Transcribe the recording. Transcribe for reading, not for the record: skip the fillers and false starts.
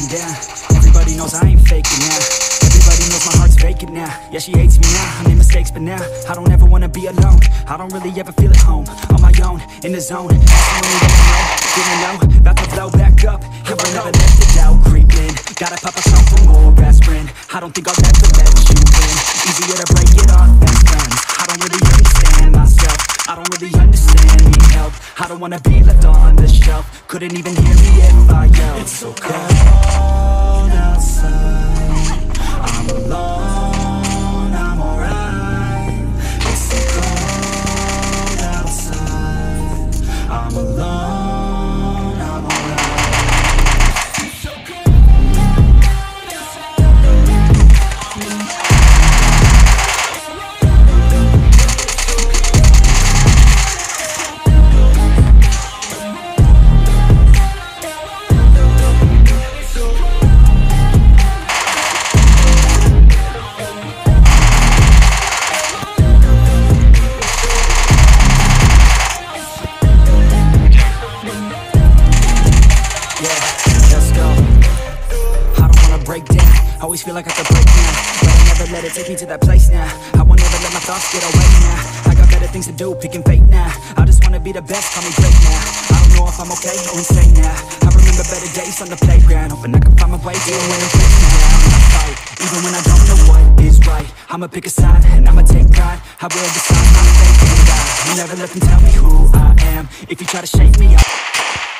breaking down. Everybody knows I ain't faking now. Everybody knows my heart's vacant now. Yeah, she hates me now, I made mistakes but now I don't ever wanna be alone. I don't really ever feel at home. On my own, in the zone. That's the only way I know. Didn't know, about to blow back up. And we'll never let the doubt creep in. Gotta pop a couple more aspirin. I don't think I'll ever let you in. Easier to break it off best friends. I don't really understand myself. I don't really understand, need help. I don't wanna be left on the shelf. Couldn't even hear me if I yelled. It's so cold outside, I'm alone, I'm alright. It's so cold outside, I'm alone, I'm alright. It's so cold always feel like I could break now, but I never let it take me to that place now. I won't ever let my thoughts get away now. I got better things to do, picking fate now. I just wanna be the best, call me great now. I don't know if I'm okay or insane now. I remember better days on the playground, hoping I can find my way even when I'm facing down. I fight, even when I don't know what is right. I'ma pick a side, and I'ma take pride. I will decide my fate and die. You never let them tell me who I am. If you try to shake me,